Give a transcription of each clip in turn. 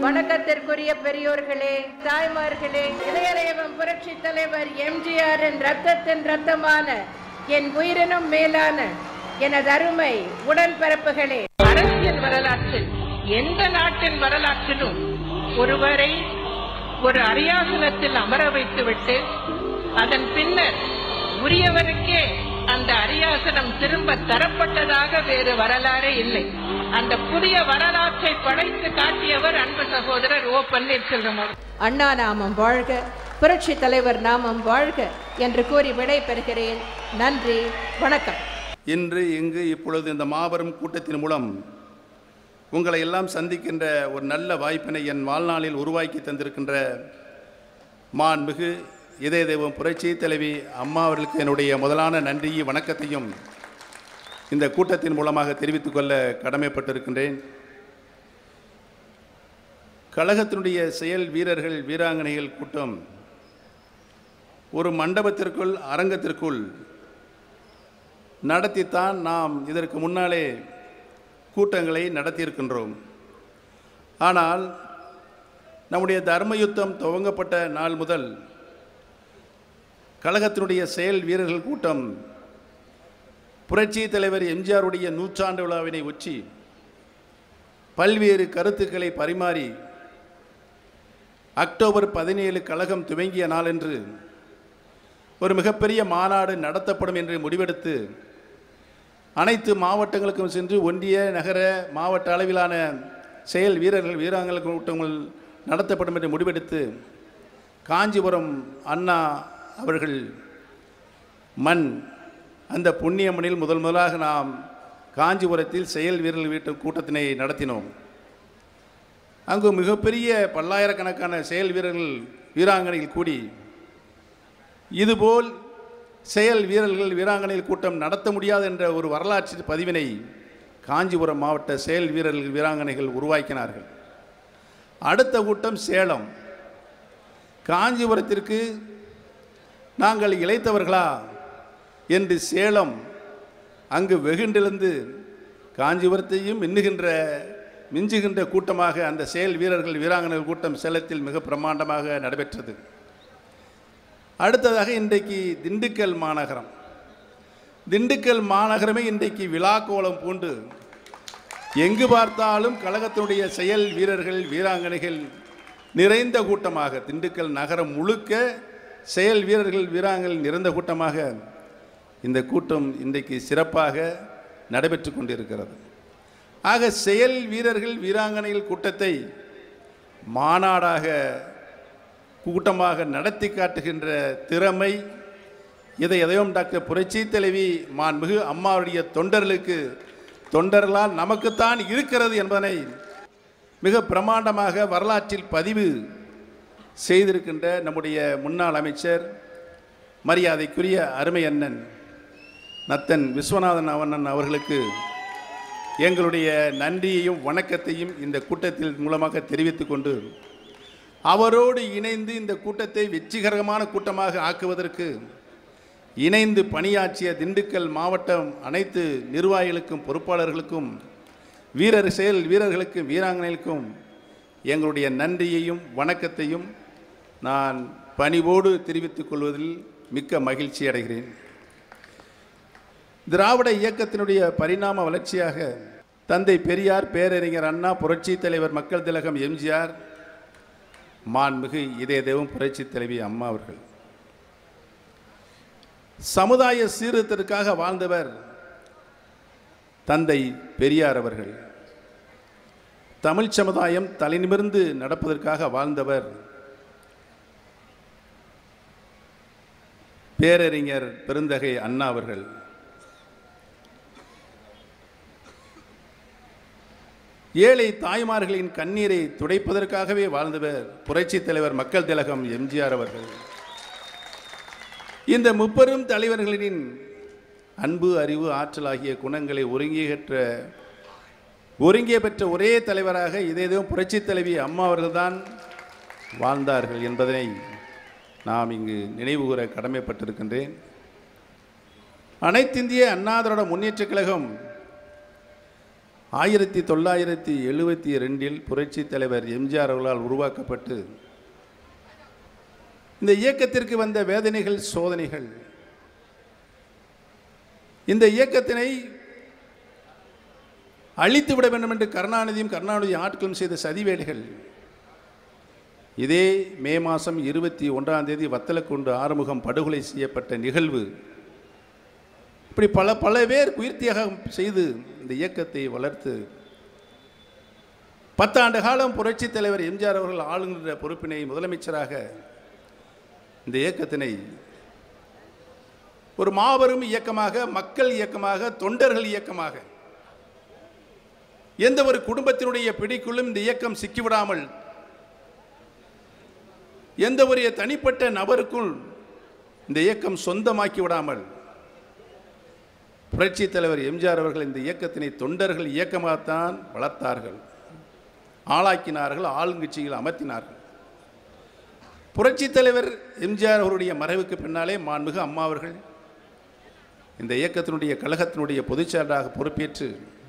வணக்கத்திற்குரிய பெரியோர்களே, தாய்மார்களே, இதயதேவம் புரட்சி தலைவர் எம்ஜிஆரின் ரத்தத்தின் ரத்தமான என் உயிரினும் மேலான எனது அருமை உடன்பிறப்புகளே, அரசியல் வரலாற்றில் எந்த நாட்டின் வரலாற்றிலும் ஒருவரை ஒரு அரியாசனத்தில் அமர வைத்துவிட்டு அதன் பின்னர் உரியவருக்கே அந்த அரியாசனம் திரும்ப தரப்பட்டதாக வேறு வரலாறே இல்லை. அந்த புதிய வரலாற்றை படைத்து காட்டியவர் அன்பு சகோதரர் ஓ பன்னீர்செல்வம். அண்ணா நாமம் வாழ்க, புரட்சி தலைவர் நாமம் வாழ்க என்று கூறி விடை பெறுகிறேன். நன்றி, வணக்கம். இன்று இங்கு இப்பொழுது இந்த மாபெரும் கூட்டத்தின் மூலம் உங்களை எல்லாம் சந்திக்கின்ற ஒரு நல்ல வாய்ப்பினை என் வாழ்நாளில் உருவாக்கி தந்திருக்கின்ற மாண்புமிகு இதயதேவம் புரட்சி தலைவி அம்மா அவர்களுக்கு என்னுடைய முதலான நன்றியை வணக்கத்தையும் இந்த கூட்டத்தின் மூலமாக தெரிவித்துக் கொள்ள கடமைப்பட்டிருக்கின்றேன். கழகத்தினுடைய செயல் வீரர்கள் வீராங்கனைகள் கூட்டம் ஒரு மண்டபத்திற்குள் அரங்கத்திற்குள் நடத்தித்தான் நாம் இதற்கு முன்னாலே கூட்டங்களை நடத்தியிருக்கின்றோம். ஆனால் நம்முடைய தர்ம யுத்தம் துவங்கப்பட்ட நாள் முதல் கழகத்தினுடைய செயல் வீரர்கள் கூட்டம் புரட்சி தலைவர் எம்ஜிஆருடைய நூற்றாண்டு விழாவினை ஒற்றி பல்வேறு கருத்துக்களை பரிமாறி அக்டோபர் 17 கழகம் துவங்கிய நாளன்று ஒரு மிகப்பெரிய மாநாடு நடத்தப்படும் என்று முடிவெடுத்து அனைத்து மாவட்டங்களுக்கும் சென்று ஒன்றிய நகர மாவட்ட அளவிலான செயல் வீரர்கள் வீராங்கனை கூட்டங்கள் நடத்தப்படும் என்று முடிவெடுத்து காஞ்சிபுரம் அண்ணா அவர்கள் மண் அந்த புண்ணிய மண்ணில் முதலாக நாம் காஞ்சிபுரத்தில் செயல் வீரர்கள் வீட்டு கூட்டத்தினை நடத்தினோம். அங்கு மிகப்பெரிய பல்லாயிரக்கணக்கான செயல் வீரர்கள் வீராங்கனைகள் கூடி இதுபோல் செயல் வீரர்கள் வீராங்கனைகள் கூட்டம் நடத்த முடியாது என்ற ஒரு வரலாற்று பதிவினை காஞ்சிபுரம் மாவட்ட செயல் வீரர்கள் வீராங்கனைகள் உருவாக்கினார்கள். அடுத்த கூட்டம் சேலம். காஞ்சிபுரத்திற்கு நாங்கள் இளைத்தவர்களா என்று சேலம் அங்கு வெகுண்டெழுந்து காஞ்சிபுரத்தையும் மிஞ்சுகின்ற கூட்டமாக அந்த செயல் வீரர்கள் வீராங்கனைகள் கூட்டம் சேலத்தில் மிக பிரமாண்டமாக நடைபெற்றது. அடுத்ததாக இன்றைக்கு திண்டுக்கல் மாநகரம். திண்டுக்கல் மாநகரமே இன்றைக்கு விழா கோலம் பூண்டு எங்கு பார்த்தாலும் கழகத்தினுடைய செயல் வீரர்கள் வீராங்கனைகள் நிறைந்த கூட்டமாக திண்டுக்கல் நகரம் முழுக்க செயல் வீரர்கள் வீராங்கனைகள் நிறைந்த கூட்டமாக இந்த கூட்டம் இன்றைக்கு சிறப்பாக நடைபெற்று கொண்டிருக்கிறது. ஆக செயல் வீரர்கள் வீராங்கனைகள் கூட்டத்தை மாநாடாக கூட்டமாக நடத்தி காட்டுகின்ற திறமை எதையும் டாக்டர் புரட்சி தலைவி மாண்புமிகு அம்மாவுடைய தொண்டர்களால் நமக்குத்தான் இருக்கிறது என்பதனை மிக பிரமாண்டமாக வரலாற்றில் பதிவு செய்திருக்கின்ற நம்முடைய முன்னாள் அமைச்சர் மரியாதைக்குரிய அருமை அண்ணன் நத்தன் விஸ்வநாதன் அண்ணன் அவர்களுக்கு எங்களுடைய நன்றியையும் வணக்கத்தையும் இந்த கூட்டத்தில் மூலமாக தெரிவித்துக் கொண்டு அவரோடு இணைந்து இந்த கூட்டத்தை வெற்றிகரமான கூட்டமாக ஆக்குவதற்கு இணைந்து பணியாற்றிய திண்டுக்கல் மாவட்டம் அனைத்து நிர்வாகிகளுக்கும் பொறுப்பாளர்களுக்கும் செயல் வீரர்களுக்கும் வீராங்கனைகளுக்கும் எங்களுடைய நன்றியையும் வணக்கத்தையும் நான் பணிவோடு தெரிவித்துக் கொள்வதில் மிக்க மகிழ்ச்சி அடைகிறேன். திராவிட இயக்கத்தினுடைய பரிணாம வளர்ச்சியாக தந்தை பெரியார், பேரறிஞர் அண்ணா, புரட்சி தலைவர் மக்கள் திலகம் எம்ஜிஆர், மாண்புமிகு இதயதேவம் புரட்சி தலைவி அம்மா அவர்கள் சமுதாய சீர்திருத்தத்திற்காக வாழ்ந்தவர் தந்தை பெரியார் அவர்கள். தமிழ் சமுதாயம் தலைநிமிர்ந்து நடப்பதற்காக வாழ்ந்தவர் பேரறிஞர் பெருந்தகை அண்ணா அவர்கள். ஏழை தாய்மார்களின் கண்ணீரை துடைப்பதற்காகவே வாழ்ந்தவர் புரட்சி தலைவர் மக்கள் திலகம் எம்ஜிஆர் அவர்கள். இந்த முப்பெரும் தலைவர்களின் அன்பு, அறிவு, ஆற்றல் ஆகிய குணங்களை ஒருங்கே பெற்ற ஒரே தலைவராக இதேதும் புரட்சி தலைவி அம்மா அவர்கள்தான் வாழ்ந்தார்கள் என்பதனை நாம் இங்கு நினைவு கூற கடமைப்பட்டிருக்கின்றேன். அனைத்திந்திய அண்ணா திராவிட முன்னேற்றக் கழகம் 1972 புரட்சி தலைவர் எம்ஜிஆர் அவர்களால் உருவாக்கப்பட்டு இந்த இயக்கத்திற்கு வந்த வேதனைகள், சோதனைகள், இந்த இயக்கத்தினை அழித்துவிட வேண்டும் என்று கருணாநிதி ஆட்களும் செய்த சதிவேலைகள், இதே மே மாதம் 21 வத்தலக்குண்டு ஆறுமுகம் படுகொலை செய்யப்பட்ட நிகழ்வு, இப்படி பல பேர் உயிர் தியாகம் செய்து இந்த இயக்கத்தை வளர்த்து 10 ஆண்டு காலம் புரட்சி தலைவர் எம்ஜிஆர் அவர்கள் ஆளுகின்ற பொறுப்பினை முதலமைச்சராக இந்த இயக்கத்தினை ஒரு மாபெரும் இயக்கமாக, மக்கள் இயக்கமாக, தொண்டர்கள் இயக்கமாக, எந்த ஒரு குடும்பத்தினுடைய பிடிக்குள்ளும் இந்த இயக்கம் சிக்கிவிடாமல், எந்த ஒரு தனிப்பட்ட நபருக்குள் இந்த இயக்கம் சொந்தமாக்கி விடாமல் புரட்சி தலைவர் எம்ஜிஆர் அவர்கள் இந்த இயக்கத்தினை தொண்டர்கள் இயக்கமாகத்தான் வளர்த்தார்கள், ஆளாக்கினார்கள், ஆளுங்கட்சிகள் அமர்த்தினார்கள். புரட்சி தலைவர் எம்ஜிஆர் அவருடைய மறைவுக்கு பின்னாலே மாண்புமிகு அம்மா அவர்கள் இந்த இயக்கத்தினுடைய கழகத்தினுடைய பொதுச்செயலராக பொறுப்பேற்று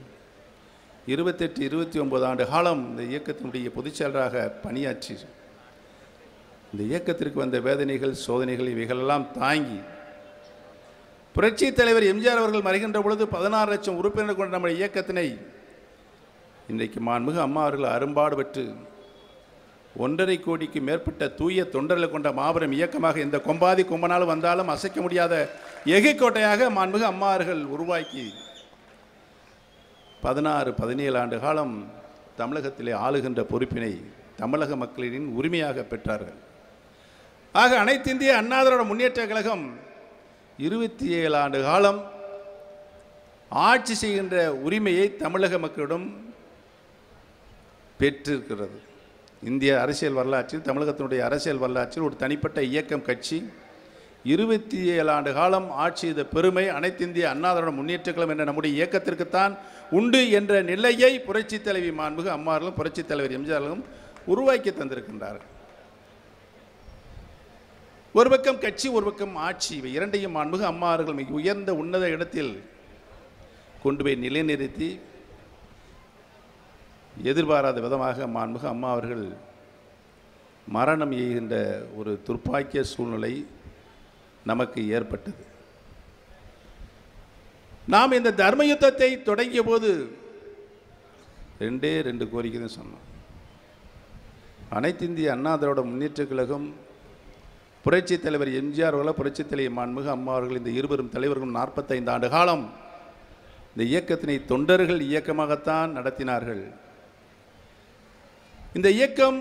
28-29 ஆண்டு காலம் இந்த இயக்கத்தினுடைய பொதுச்செயலராக பணியாற்றி இந்த இயக்கத்திற்கு வந்த வேதனைகள், சோதனைகள் இவைகளெல்லாம் தாங்கி புரட்சி தலைவர் எம்ஜிஆர் அவர்கள் மறைகின்ற பொழுது 16 லட்சம் உறுப்பினர்கள் கொண்ட நம்முடைய இயக்கத்தினை இன்றைக்கு மாண்புமிகு அம்மா அவர்கள் அரும்பாடு பெற்று 1.5 கோடிக்கு மேற்பட்ட தூய தொண்டர்களை கொண்ட மாபெரும் இயக்கமாக இந்த கொம்பாதி கொம்பனாலும் வந்தாலும் அசைக்க முடியாத எகைக்கோட்டையாக மாண்புமிகு அம்மா அவர்கள் உருவாக்கி 16-17 ஆண்டு காலம் தமிழகத்திலே ஆளுகின்ற பொறுப்பினை தமிழக மக்களின் உரிமையாக பெற்றார்கள். ஆக அனைத்து இந்திய அண்ணா திராவிட முன்னேற்ற கழகம் 27 ஆண்டு காலம் ஆட்சி செய்கின்ற உரிமையை தமிழக மக்களிடம் பெற்றிருக்கிறது. இந்திய அரசியல் வரலாற்றில், தமிழகத்தினுடைய அரசியல் வரலாற்றில் ஒரு தனிப்பட்ட இயக்கம், கட்சி 27 ஆண்டு காலம் ஆட்சி செய்த பெருமை அனைத்து இந்திய அண்ணா திராவிட முன்னேற்ற கழகம் என்ற நம்முடைய இயக்கத்திற்குத்தான் உண்டு என்ற நிலையை புரட்சி தலைவி மாண்புமிகு அம்மாவர்களும் புரட்சி தலைவர் எம்ஜிஆர்களும் உருவாக்கி தந்திருக்கின்றார்கள். ஒரு பக்கம் கட்சி, ஒரு பக்கம் ஆட்சி, இவை இரண்டையும் மாண்புமிகு அம்மாவர்கள் மிக உயர்ந்த உன்னத இடத்தில் கொண்டு போய் நிலைநிறுத்தி எதிர்பாராத விதமாக மாண்புமிகு அம்மா அவர்கள் மரணம் எய்கின்ற ஒரு துர்ப்பாக்கிய சூழ்நிலை நமக்கு ஏற்பட்டது. நாம் இந்த தர்ம யுத்தத்தை தொடங்கிய போது 2 கோரிக்கை தான் சொன்னோம். அனைத்து இந்திய அண்ணா திராவிட முன்னேற்ற கழகம், புரட்சி தலைவர் எம்ஜிஆர் அவர்கள், புரட்சி தலைவர் மாண்புமிகு அம்மா அவர்கள், இந்த இருவரும் தலைவர்களும் 45 ஆண்டு காலம் இந்த இயக்கத்தினை தொண்டர்கள் இயக்கமாகத்தான் நடத்தினார்கள். இந்த இயக்கம்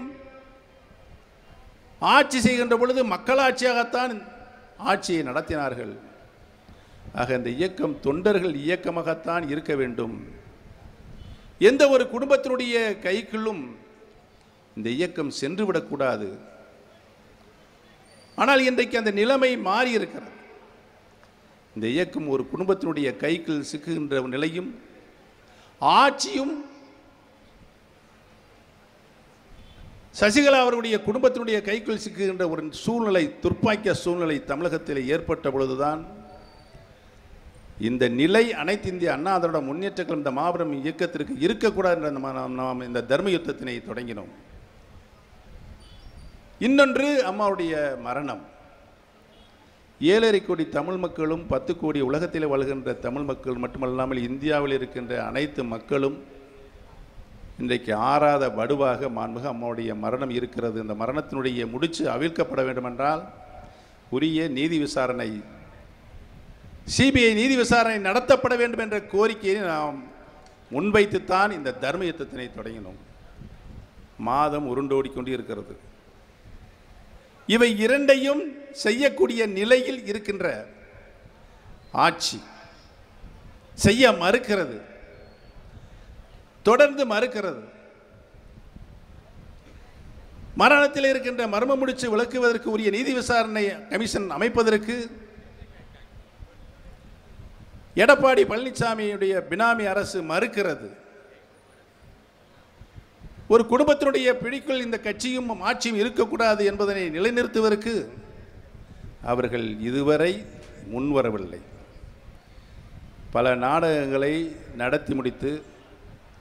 ஆட்சி செய்கின்ற பொழுது மக்களாட்சியாகத்தான் ஆட்சியை நடத்தினார்கள். ஆக இந்த இயக்கம் தொண்டர்கள் இயக்கமாகத்தான் இருக்க வேண்டும். எந்த ஒரு குடும்பத்தினுடைய கைக்குள்ளும் இந்த இயக்கம் சென்று விடக்கூடாது. ஆனால் இன்றைக்கு அந்த நிலைமை மாறி இருக்கிறது. இந்த இயக்கம் ஒரு குடும்பத்தினுடைய கைக்குள் சிக்குகின்ற நிலையும் ஆட்சியும் சசிகலா அவருடைய குடும்பத்தினுடைய கைக்குள் சிக்குகின்ற ஒரு சூழ்நிலை, துர்ப்பாக்கிய சூழ்நிலை தமிழகத்தில் ஏற்பட்ட பொழுதுதான் இந்த நிலை அனைத்து இந்திய அண்ணா திராவிட முன்னேற்ற கழகம் இந்த மாபெரும் இயக்கத்திற்கு இருக்கக்கூடாது என்ற நாம் இந்த தர்ம யுத்தத்தினை தொடங்கினோம். இன்னொன்று அம்மாவுடைய மரணம். 7.5 கோடி தமிழ் மக்களும் 10 கோடி உலகத்தில் வாழ்கின்ற தமிழ் மக்கள் மட்டுமல்லாமல் இந்தியாவில் இருக்கின்ற அனைத்து மக்களும் இன்றைக்கு ஆறாத வடுவாக மாண்புமிகு அம்மாவுடைய மரணம் இருக்கிறது. இந்த மரணத்தினுடைய முடிச்சு அவிழ்க்கப்பட வேண்டுமென்றால் உரிய நீதி விசாரணை, சிபிஐ நீதி விசாரணை நடத்தப்பட வேண்டும் என்ற கோரிக்கையை நாம் முன்வைத்துத்தான் இந்த தர்ம யுத்தத்தினை தொடங்கினோம். மாதம் உருண்டோடிக்கொண்டு இருக்கிறது. இவை இரண்டையும் செய்யக்கூடிய நிலையில் இருக்கின்ற ஆட்சி செய்ய மறுக்கிறது, தொடர்ந்து மறுக்கிறது. மரணத்தில் இருக்கின்ற மர்ம முடிச்சு விளக்குவதற்கு உரிய நீதி விசாரணை கமிஷன் அமைப்பதற்கு எடப்பாடி பழனிசாமியுடைய பினாமி அரசு மறுக்கிறது. ஒரு குடும்பத்தினுடைய பிடிக்குள் இந்த கட்சியும் ஆட்சியும் இருக்கக்கூடாது என்பதனை நிலைநிறுத்துவதற்கு அவர்கள் இதுவரை முன்வரவில்லை. பல நாடகங்களை நடத்தி முடித்து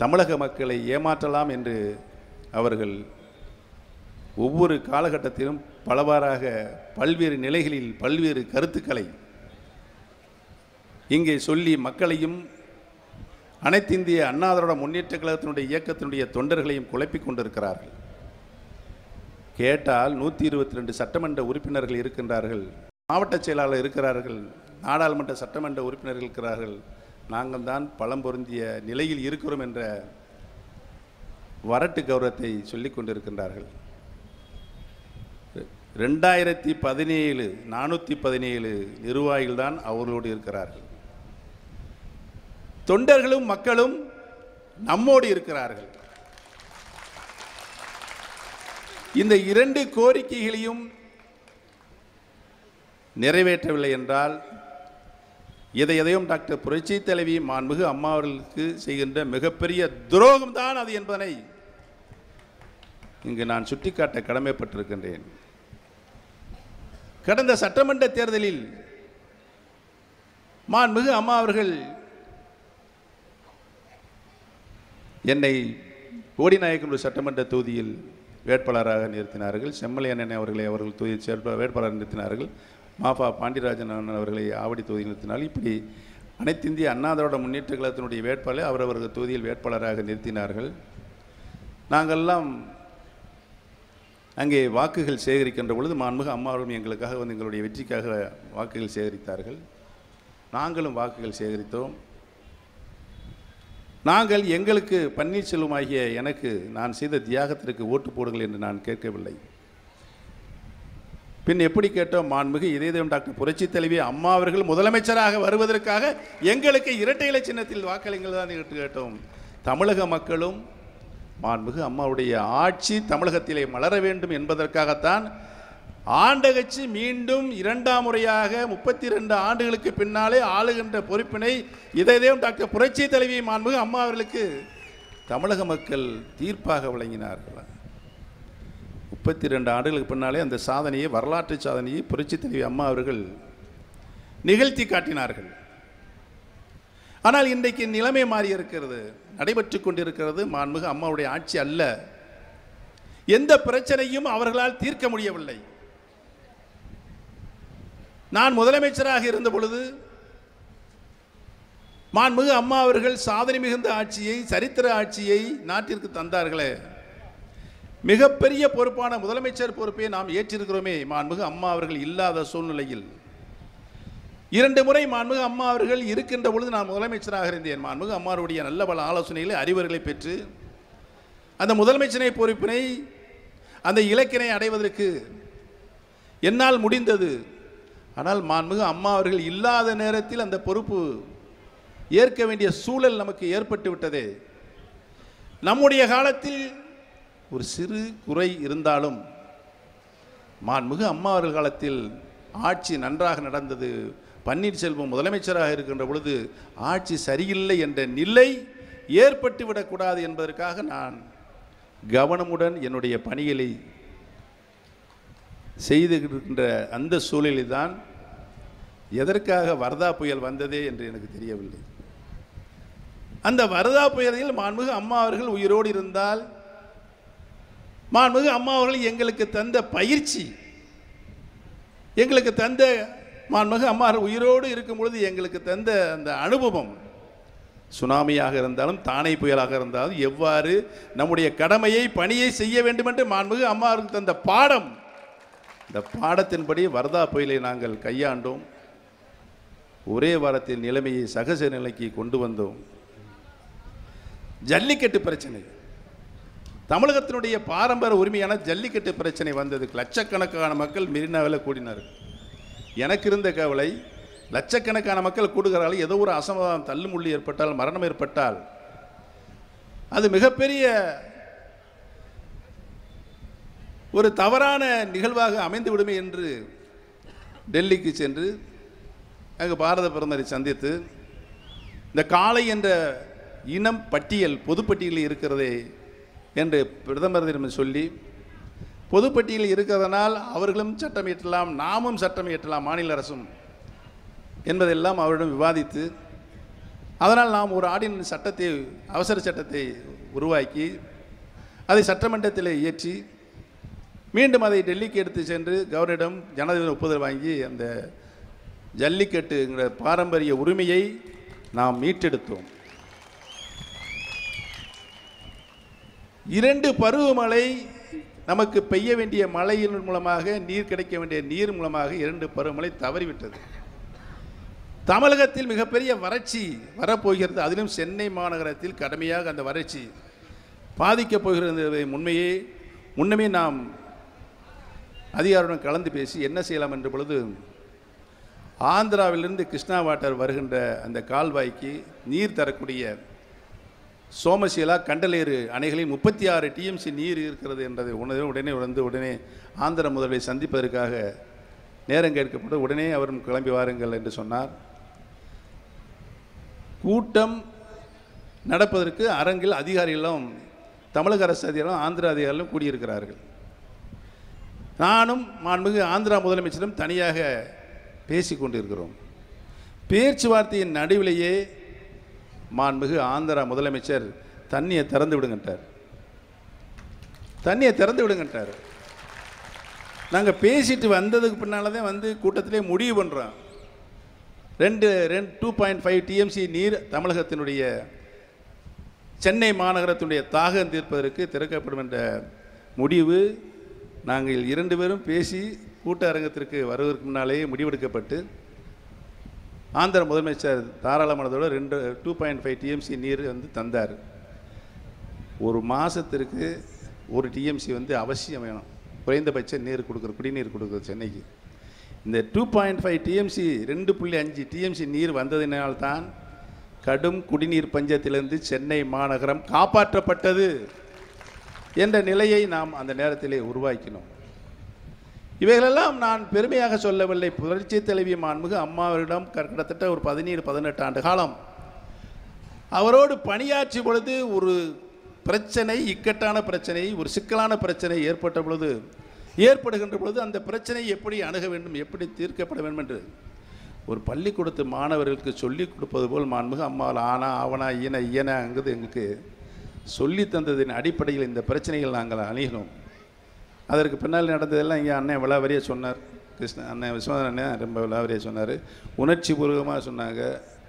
தமிழக மக்களை ஏமாற்றலாம் என்று அவர்கள் ஒவ்வொரு காலகட்டத்திலும் பலவாறாக பல்வேறு நிலைகளில் பல்வேறு கருத்துக்களை இங்கே சொல்லி மக்களையும் அனைத்திந்திய அண்ணா திராவிட முன்னேற்ற கழகத்தினுடைய இயக்கத்தினுடைய தொண்டர்களையும் குழப்பிக் கொண்டிருக்கிறார்கள். கேட்டால் 122 சட்டமன்ற உறுப்பினர்கள் இருக்கின்றார்கள், மாவட்ட செயலாளர் இருக்கிறார்கள், நாடாளுமன்ற சட்டமன்ற உறுப்பினர்கள் இருக்கிறார்கள், நாங்கள் தான் பலம் பொருந்திய நிலையில் இருக்கிறோம் என்ற வரட்டு கௌரவத்தை சொல்லிக் கொண்டிருக்கின்றார்கள். 2017 417 நிர்வாகிகள் தான் அவர்களோடு இருக்கிறார்கள். தொண்டர்களும் மக்களும் நம்மோடு இருக்கிறார்கள். இந்த 2 கோரிக்கைகளையும் நிறைவேற்றவில்லை என்றால் எதையும் டாக்டர் புரட்சி தலைவி மாண்புமிகு அம்மா அவர்களுக்கு செய்கின்ற மிகப்பெரிய துரோகம் தான் அது என்பதனை இங்கு நான் சுட்டிக்காட்ட கடமைப்பட்டிருக்கின்றேன். கடந்த சட்டமன்ற தேர்தலில் மாண்புமிகு அம்மா அவர்கள் என்னை போடிநாயக்கனூர் சட்டமன்ற தொகுதியில் வேட்பாளராக நிறுத்தினார்கள். செம்மலையண்ணன் அவர்களை அவர்கள் தொகுதியில் வேட்பாளராக நிறுத்தினார்கள். மாஃபா பாண்டியராஜன் அவர்களை ஆவடி தொகுதியில் நிறுத்தினார்கள். இப்படி அனைத்திந்திய அண்ணா திராவிட முன்னேற்ற கழகத்தினுடைய வேட்பாளரை அவரவர்கள் தொகுதியில் வேட்பாளராக நிறுத்தினார்கள். நாங்கள்லாம் அங்கே வாக்குகள் சேகரிக்கின்ற பொழுது மாண்புமிகு அம்மா அவர்களும் எங்களுக்காக வந்து எங்களுடைய வெற்றிக்காக வாக்குகள் சேகரித்தார்கள். நாங்களும் வாக்குகள் சேகரித்தோம். நாங்கள் எங்களுக்கு பன்னீர்செல்வம் ஆகிய எனக்கு நான் செய்த தியாகத்திற்கு ஓட்டு போடுங்கள் என்று நான் கேட்கவில்லை. பின் எப்படி கேட்டோம்? மாண்புமிகு இதயம் டாக்டர் புரட்சி தலைவி அம்மா அவர்கள் முதலமைச்சராக வருவதற்காக எங்களுக்கு இரட்டை இலை சின்னத்தில் வாக்களிங்கள் தான் கேட்டோம். தமிழக மக்களும் மாண்புமிகு அம்மாவுடைய ஆட்சி தமிழகத்திலே மலர வேண்டும் என்பதற்காகத்தான் ஆண்ட கட்சி மீண்டும் 2ஆம் முறையாக 32 ஆண்டுகளுக்கு பின்னாலே ஆளுகின்ற பொறுப்பினை இதயம் டாக்டர் புரட்சி தலைவி மாண்புமிகு அம்மா அவர்களுக்கு தமிழக மக்கள் தீர்ப்பாக வழங்கினார்கள். 32 ஆண்டுகளுக்கு பின்னாலே அந்த சாதனையை, வரலாற்று சாதனையை புரட்சி தலைவி அம்மா அவர்கள் நிகழ்த்தி காட்டினார்கள். ஆனால் இன்றைக்கு நிலைமை மாறி இருக்கிறது, நடைபெற்று கொண்டிருக்கிறது. மாண்புமிகு அம்மாவுடைய ஆட்சி அல்ல. எந்த பிரச்சனையும் அவர்களால் தீர்க்க முடியவில்லை. நான் முதலமைச்சராக இருந்த பொழுது மாண்புமிகு அம்மா அவர்கள் சாதனை மிகுந்த ஆட்சியை, சரித்திர ஆட்சியை நாட்டிற்கு தந்தார்களே. மிகப்பெரிய பொறுப்பான முதலமைச்சர் பொறுப்பை நாம் ஏற்றிருக்கிறோமே மாண்புமிகு அம்மா அவர்கள் இல்லாத சூழ்நிலையில். 2 முறை மாண்புமிகு அம்மா அவர்கள் இருக்கின்ற பொழுது நான் முதலமைச்சராக இருந்தேன். மாண்புமிகு அம்மாவுடைய நல்ல பல ஆலோசனைகளை, அறிவுரைகளை பெற்று அந்த முதலமைச்சரை பொறுப்பினை, அந்த இலக்கினை அடைவதற்கு என்னால் முடிந்தது. ஆனால் மாண்புமிகு அம்மா அவர்கள் இல்லாத நேரத்தில் அந்த பொறுப்பு ஏற்க வேண்டிய சூழல் நமக்கு ஏற்பட்டு விட்டதே. நம்முடைய காலத்தில் ஒரு சிறு குறை இருந்தாலும் மாண்புமிகு அம்மா அவர்கள் காலத்தில் ஆட்சி நன்றாக நடந்தது. பன்னீர்செல்வம் முதலமைச்சராக இருக்கின்ற பொழுது ஆட்சி சரியில்லை என்ற நிலை ஏற்பட்டு விடக்கூடாது என்பதற்காக நான் கவனமுடன் என்னுடைய பணிகளை செய்துகின்ற அந்த சூழலில் தான் எதற்காக வர்தா புயல் வந்ததே என்று எனக்கு தெரியவில்லை. அந்த வர்தா புயலில் மாண்புமிகு அம்மா அவர்கள் உயிரோடு இருந்தால், மாண்புமிகு அம்மா அவர்கள் எங்களுக்கு தந்த பயிற்சி, எங்களுக்கு தந்த மாண்புமிகு அம்மா உயிரோடு இருக்கும் பொழுது எங்களுக்கு தந்த அந்த அனுபவம், சுனாமியாக இருந்தாலும் தானே புயலாக இருந்தாலும் எவ்வாறு நம்முடைய கடமையை, பணியை செய்ய வேண்டும் என்று மாண்புமிகு அம்மா அவர்கள் தந்த பாடம், இந்த பாடத்தின்படி வர்தா புயலை நாங்கள் கையாண்டோம். ஒரே வாரத்தில் நிலைமையை சகஜ நிலைக்கு கொண்டு வந்தோம். ஜல்லிக்கட்டு பிரச்சனை, தமிழகத்தினுடைய பாரம்பரிய உரிமையான ஜல்லிக்கட்டு பிரச்சனை வந்ததுக்கு லட்சக்கணக்கான மக்கள் மெரினாவில் கூடினார்கள். எனக்கு இருந்த கவலை, லட்சக்கணக்கான மக்கள் கூடுகிறார்கள், ஏதோ ஒரு அசம்பாவிதம், தள்ளுமுள்ளி ஏற்பட்டால், மரணம் ஏற்பட்டால் அது மிகப்பெரிய ஒரு தவறான நிகழ்வாக அமைந்து விடுமே என்று டெல்லிக்கு சென்று அங்கு பாரத பிரதமரை சந்தித்து இந்த காளை என்ற இனம் பட்டியல் பொதுப்பட்டியலில் இருக்கிறதே என்று பிரதமரிடம் சொல்லி, பொதுப்பட்டியலில் இருக்கிறதனால் அவர்களும் சட்டம் இயற்றலாம், நாமும் சட்டம் இயற்றலாம், மாநில அரசும் என்பதெல்லாம் அவரிடம் விவாதித்து அதனால் நாம் ஒரு ஆர்டினன்ஸ் சட்டத்தை, அவசர சட்டத்தை உருவாக்கி அதை சட்டமன்றத்தில் இயற்றி மீண்டும் அதை டெல்லிக்கு எடுத்து சென்று கவர்னரிடம் ஜனாதிபதி ஒப்புதல் வாங்கி அந்த ஜல்லிக்கட்டுங்கிற பாரம்பரிய உரிமையை நாம் மீட்டெடுத்தோம். 2 பருவமழை நமக்கு பெய்ய வேண்டிய மழையின் மூலமாக, நீர் கிடைக்க வேண்டிய நீர் மூலமாக 2 பருவமழை தவறிவிட்டது. தமிழகத்தில் மிகப்பெரிய வறட்சி வரப்போகிறது. அதிலும் சென்னை மாநகரத்தில் கடுமையாக அந்த வறட்சி பாதிக்கப் போகிறது. முன்னமே நாம் அதிகாரியுடன் கலந்து பேசி என்ன செய்யலாம் என்ற பொழுது, ஆந்திராவிலிருந்து கிருஷ்ணா வாட்டர் வருகின்ற அந்த கால்வாய்க்கு நீர் தரக்கூடிய சோமசீலா, கண்டலேறு அணைகளில் 36 டிஎம்சி நீர் இருக்கிறது என்றதை உடனே ஆந்திர முதல்வரை சந்திப்பதற்காக நேரம் கேட்கப்பட்டு உடனே அவரும் கிளம்பி வாருங்கள் என்று சொன்னார். கூட்டம் நடப்பதற்கு அரங்கில் அதிகாரிகளும், தமிழக அரசு அதிகாரிகளும், ஆந்திர அதிகாரிகளும் கூடியிருக்கிறார்கள். நானும் மாண்புமிகு ஆந்திரா முதலமைச்சரும் தனியாக பேசி கொண்டிருக்கிறோம். பேச்சுவார்த்தையின் நடுவிலேயே மாண்புமிகு ஆந்திரா முதலமைச்சர் தண்ணியை திறந்து விடுங்கட்டார். நாங்கள் பேசிட்டு வந்ததுக்கு பின்னால் தான் வந்து கூட்டத்திலே முடிவு பண்ணுறோம். 2.5 டிஎம்சி நீர் தமிழகத்தினுடைய சென்னை மாநகரத்தினுடைய தாகம் தீர்ப்பதற்கு திறக்கப்படும் என்ற முடிவு நாங்கள் 2 பேரும் பேசி கூட்ட அரங்கத்திற்கு வருவதற்கு முன்னாலேயே முடிவெடுக்கப்பட்டு ஆந்திர முதலமைச்சர் தாராளமனதோடு 2.5 டிஎம்சி நீர் வந்து தந்தார். ஒரு மாதத்திற்கு 1 டிஎம்சி வந்து அவசியம் வேணும், குறைந்தபட்ச நீர் கொடுக்குற, குடிநீர் கொடுக்குறது சென்னைக்கு. இந்த 2.5 டிஎம்சி 2.5 டிஎம்சி நீர் வந்ததினால்தான் கடும் குடிநீர் பஞ்சத்திலிருந்து சென்னை மாநகரம் காப்பாற்றப்பட்டது என்ற நிலையை நாம் அந்த நேரத்திலே உருவாக்கினோம். இவைகளெல்லாம் நான் பெருமையாக சொல்லவில்லை. புரட்சி தலைவி மாண்புமிகு அம்மாவரிடம் கிட்டத்தட்ட ஒரு 17-18 ஆண்டு காலம் அவரோடு பணியாற்றிய பொழுது ஒரு பிரச்சனை, இக்கட்டான பிரச்சனை, ஒரு சிக்கலான பிரச்சனை ஏற்படுகின்ற பொழுது அந்த பிரச்சனை எப்படி அணுக வேண்டும், எப்படி தீர்க்கப்பட வேண்டும் என்று ஒரு பள்ளிக்கூடத்து மாணவர்களுக்கு சொல்லிக் கொடுப்பது போல் மாண்புமிகு அம்மாவில் ஆனா ஆவனா ஈயனாங்கிறது எங்களுக்கு சொல்லி தந்ததின் அடிப்படையில் இந்த பிரச்சனைகள் நாங்கள் அணுகினோம். அதற்கு பின்னால் நடந்ததெல்லாம் இங்கே அண்ணன் விலாவரியாக சொன்னார். அண்ணன் விஸ்வநாதன் அண்ணன் ரொம்ப விலாவரியாக சொன்னார், உணர்ச்சி பூர்வமாக சொன்னாங்க.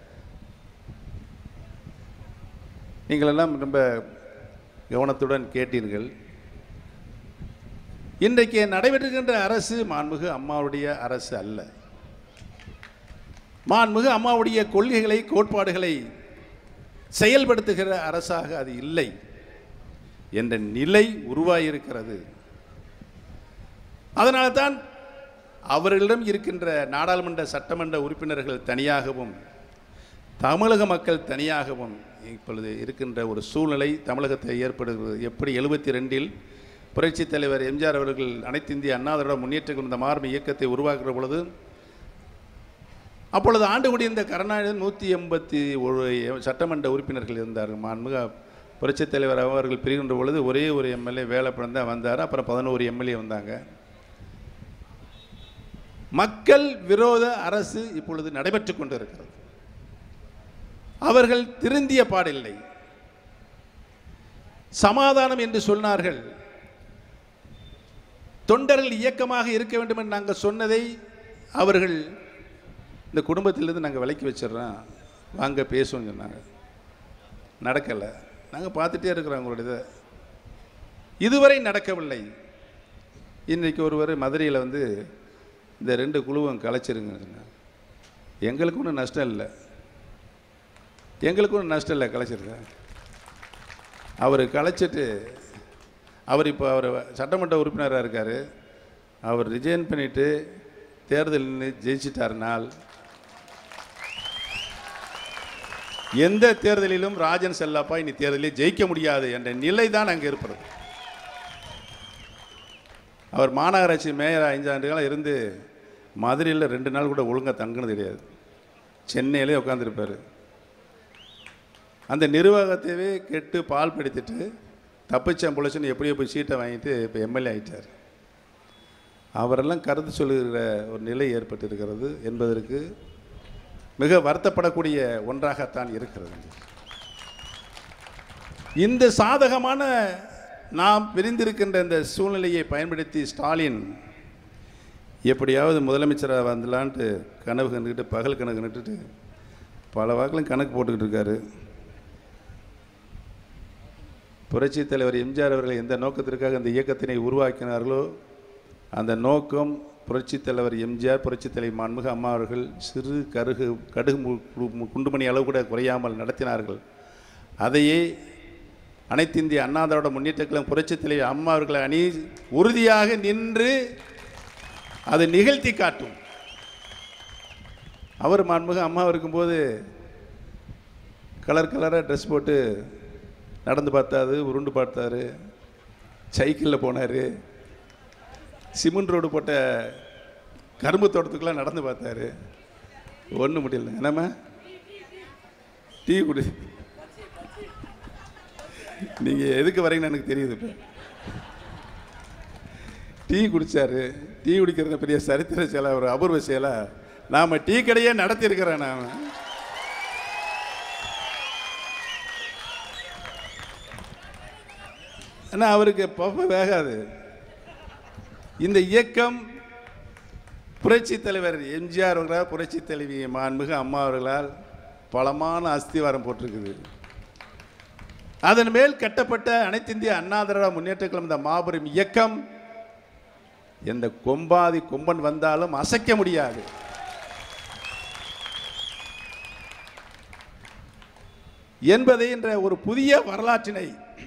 நீங்களெல்லாம் ரொம்ப கவனத்துடன் கேட்டீர்கள். இன்றைக்கு நடைபெறுகின்ற அரசு மாண்புமிகு அம்மாவுடைய அரசு அல்ல. மாண்புமிகு அம்மாவுடைய கொள்கைகளை, கோட்பாடுகளை செயல்படுத்துகிற அரசாக அது இல்லை என்ற நிலை உருவாகியிருக்கிறது. அதனால்தான் அவர்களிடம் இருக்கின்ற நாடாளுமன்ற சட்டமன்ற உறுப்பினர்கள் தனியாகவும் தமிழக மக்கள் தனியாகவும் இப்பொழுது இருக்கின்ற ஒரு சூழ்நிலை தமிழகத்தில் ஏற்படுகிறது. எப்படி 72இல் புரட்சி தலைவர் எம்ஜிஆர் அவர்கள் அனைத்து இந்திய அண்ணா திராவிட முன்னேற்ற இந்த மார்பு இயக்கத்தை உருவாக்குற பொழுது, அப்பொழுது ஆண்டு கூடியிருந்த கருணாநிதி 181 சட்டமன்ற உறுப்பினர்கள் இருந்தார்கள். மாண்புமிகு புரட்சி தலைவர் அவர்கள் பிரிகின்ற பொழுது ஒரே ஒரு எம்எல்ஏ வேலைப்படம் தான் வந்தார். அப்புறம் 11 எம்எல்ஏ வந்தாங்க. மக்கள் விரோத அரசு இப்பொழுது நடைபெற்று கொண்டிருக்கிறது. அவர்கள் திருந்திய பாடில்லை. சமாதானம் என்று சொன்னார்கள். தொண்டர்கள் இயக்கமாக இருக்க வேண்டும் என்று நாங்கள் சொன்னதை அவர்கள் இந்த குடும்பத்திலிருந்து நாங்கள் விலக்கி வச்சிடறோம், வாங்க பேசுவோம் சொன்னாங்க. நடக்கலை. நாங்கள் பார்த்துட்டே இருக்கிறோம் அவங்களுடைய இதுவரை நடக்கவில்லை. இன்றைக்கு ஒருவர் மதுரையில் வந்து இந்த 2 குழுவும் கலைச்சிருங்க சொன்னாங்க. எங்களுக்கு ஒன்றும் நஷ்டம் இல்லை, கலைச்சிருக்க. அவர் கலைச்சிட்டு அவர் இப்போ சட்டமன்ற உறுப்பினராக இருக்கார். அவர் ரிஜைன் பண்ணிவிட்டு தேர்தலில் ஜெயிச்சிட்டார்னால் எந்த தேர்தலிலும் ராஜன் செல்லப்பா இனி தேர்தலில் ஜெயிக்க முடியாது என்ற நிலை தான் அங்கே இருப்பது. அவர் மாநகராட்சி மேயர் 5 ஆண்டுகளாக இருந்து மதுரையில் 2 நாள் கூட ஒழுங்காக தங்கினது கிடையாது. சென்னையிலே உட்காந்துருப்பார். அந்த நிர்வாகத்தையே கெட்டு பால் படுத்திட்டு தப்பிச்சம் பொழைச்சுன்னு எப்படியோ போய் சீட்டை வாங்கிட்டு இப்போ எம்எல்ஏ ஆகிட்டார். அவரெல்லாம் கருத்து சொல்லுகிற ஒரு நிலை ஏற்பட்டிருக்கிறது என்பதற்கு மிக வருத்தப்படக்கூடிய ஒன்றாகத்தான் இருக்கிறது. இந்த சாதகமான நாம் பிரிந்திருக்கின்ற இந்த சூழ்நிலையை பயன்படுத்தி ஸ்டாலின் எப்படியாவது முதலமைச்சராக வந்துடலான்ட்டு கனவு கண்டுக்கிட்டு பகல் கணக்கு கண்டுட்டு பல வாக்கிலும் கணக்கு போட்டுக்கிட்டு இருக்காரு. புரட்சித் தலைவர் எம்ஜிஆர் அவர்கள் எந்த நோக்கத்திற்காக அந்த இயக்கத்தினை உருவாக்கினார்களோ அந்த நோக்கம் புரட்சித் தலைவர் எம்ஜிஆர், புரட்சித் தலைவர் மாண்புமிகு அம்மா அவர்கள் சிறு கடுகு குண்டுமணி அளவு கூட குறையாமல் நடத்தினார்கள். அதையே அனைத்து இந்திய அண்ணா திராவிட முன்னேற்றக் கழகம் புரட்சித் தலைவர் அம்மா அவர்களை அணி உறுதியாக நின்று அதை நிகழ்த்தி காட்டும். அவர் மாண்புமிகு அம்மா இருக்கும்போது கலராக ட்ரெஸ் போட்டு நடந்து பார்த்தாரு, உருண்டு பார்த்தாரு, சைக்கிளில் போனார், சிமெண்ட் ரோடு போட்ட கரும்பு தோட்டத்துக்குலாம் நடந்து பார்த்தாரு. ஒன்றும் முடியல. என்னம்மா டீ குடி, நீங்கள் எதுக்கு வரீங்கன்னு எனக்கு தெரியுது. இப்போ டீ குடித்தார். டீ குடிக்கிறது பெரிய சரித்திர செயலா, ஒரு அபூர்வ செயலா. நாம் டீ கடையே நடத்தியிருக்கிறேன். நாம் ஆனால் அவருக்கு பப்ப வேகாது. இந்த இயக்கம் புரட்சி தலைவர் எம்ஜிஆர் அவர்களால், புரட்சி தலைவி மாண்புமிகு அம்மா அவர்களால் பலமான அஸ்திவாரம் போட்டிருக்குது. அதன் மேல் கட்டப்பட்ட அனைத்து இந்திய அண்ணா திராவிட முன்னேற்றக் கழகம் இந்த மாபெரும் இயக்கம் எந்த கொம்பாதி கொம்பன் வந்தாலும் அசைக்க முடியாது. என்பதை என்ற ஒரு புதிய வரலாற்றினை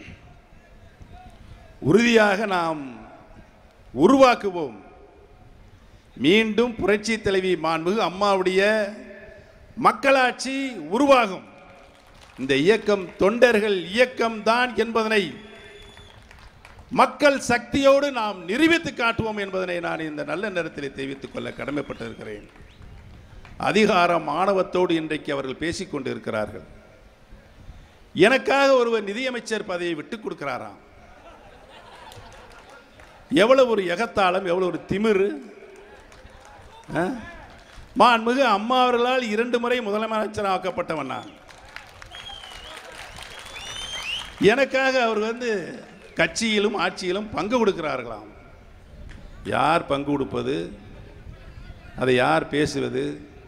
உறுதியாக நாம் உருவாக்குவோம். மீண்டும் புரட்சி தலைவி மாண்புமிகு அம்மாவுடைய மக்களாட்சி உருவாகும். இந்த இயக்கம் தொண்டர்கள் இயக்கம் தான் என்பதனை மக்கள் சக்தியோடு நாம் நிரூபித்து காட்டுவோம் என்பதனை நான் இந்த நல்ல நேரத்தில் தெரிவித்துக் கொள்ள கடமைப்பட்டிருக்கிறேன். அதிகாரம் ஆணவத்தோடு இன்றைக்கு அவர்கள் பேசிக்கொண்டு இருக்கிறார்கள். எனக்காக ஒருவர் நிதியமைச்சர் பதவியை விட்டுக் கொடுக்கிறாராம். எவ்வளவு ஒரு எகத்தாளம், எவ்வளவு ஒரு திமிரு. மாண்புமிகு அம்மா அவர்களால் 2 முறை முதலமைச்சர் ஆக்கப்பட்டவன் நான். எனக்காக அவர் கட்சியிலும் ஆட்சியிலும் பங்கு கொடுக்கிறார்களாம். யார் பங்கு கொடுப்பது, அதை யார் பேசுவது?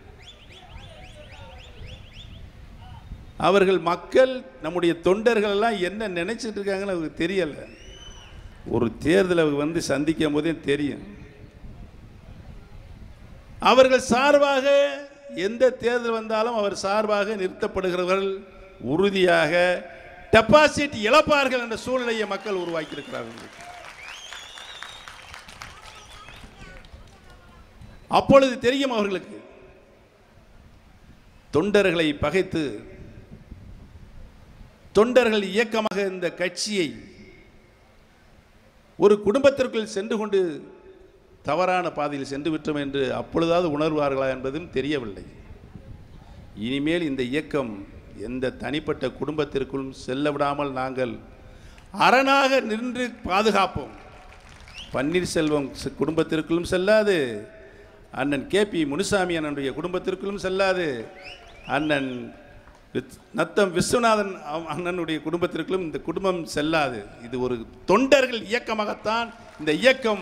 அவர்கள் மக்கள், நம்முடைய தொண்டர்கள் எல்லாம் என்ன நினைச்சிட்டு இருக்காங்கன்னு அவருக்கு தெரியல. ஒரு தேர்தலை சந்திக்கும் போதே தெரியும். அவர்கள் சார்பாக எந்த தேர்தல் வந்தாலும் அவர் சார்பாக நிறுத்தப்படுகிறவர்கள் உறுதியாக டெபாசிட் இழப்பார்கள் என்ற சூழ்நிலையை மக்கள் உருவாக்கி இருக்கிறார்கள். அப்பொழுது தெரியும் அவர்களுக்கு தொண்டர்களை பகைத்து தொண்டர்கள் இயக்கமாக இந்த கட்சியை ஒரு குடும்பத்திற்குள் சென்று கொண்டு தவறான பாதையில் சென்று விட்டோம் என்று அப்பொழுதாவது உணர்வார்களா என்பதும் தெரியவில்லை. இனிமேல் இந்த இயக்கம் எந்த தனிப்பட்ட குடும்பத்திற்குள்ளும் செல்ல விடாமல் நாங்கள் அரணாக நின்று பாதுகாப்போம். பன்னீர்செல்வம் குடும்பத்திற்குள்ளும் செல்லாது, அண்ணன் KP முனுசாமி அண்ணனுடைய குடும்பத்திற்குள்ளும் செல்லாது, அண்ணன் நத்தம் விஸ்வநாதன் அண்ணனுடைய குடும்பத்திற்குள்ளும் இந்த குடும்பம் செல்லாது. இது ஒரு தொண்டர்கள் இயக்கமாகத்தான் இந்த இயக்கம்.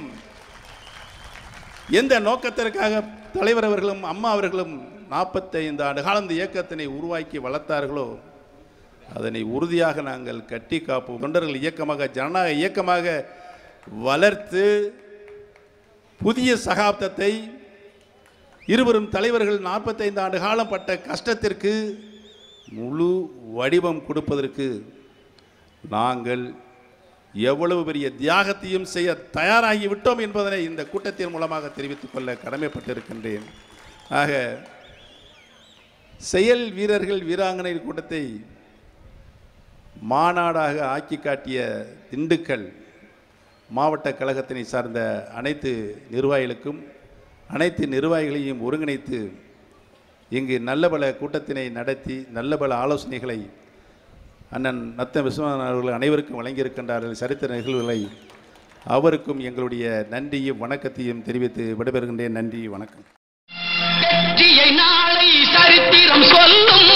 எந்த நோக்கத்திற்காக தலைவர் அவர்களும் அம்மா அவர்களும் 45 ஆண்டு காலம் இந்த இயக்கத்தினை உருவாக்கி வளர்த்தார்களோ அதனை உறுதியாக நாங்கள் கட்டி காப்போம். தொண்டர்கள் இயக்கமாக, ஜனநாயக இயக்கமாக வளர்த்து புதிய சகாப்தத்தை இருவரும் தலைவர்கள் 45 ஆண்டு காலம் பட்ட கஷ்டத்திற்கு முழு வடிவம் கொடுப்பதற்கு நாங்கள் எவ்வளவு பெரிய தியாகத்தையும் செய்ய தயாராகி விட்டோம் என்பதனை இந்த கூட்டத்தின் மூலமாக தெரிவித்துக் கொள்ள கடமைப்பட்டிருக்கின்றேன். ஆக செயல் வீரர்கள் வீராங்கனை கூட்டத்தை மாநாடாக ஆக்கி காட்டிய திண்டுக்கல் மாவட்ட கழகத்தினை சார்ந்த அனைத்து நிர்வாகிகளுக்கும், அனைத்து நிர்வாகிகளையும் ஒருங்கிணைத்து இங்கு நல்ல பல கூட்டத்தினை நடத்தி நல்ல பல ஆலோசனைகளை அண்ணன் நத்தம் விஸ்வநாதன் அவர்கள் அனைவருக்கும் வழங்கியிருக்கின்றார்கள். சரித்திர நிகழ்வுகளை அவருக்கும் எங்களுடைய நன்றியும் வணக்கத்தையும் தெரிவித்து விடைபெறுகின்றேன். நன்றி, வணக்கம். வெற்றியை நாளை சரித்திரம் சொல்லும்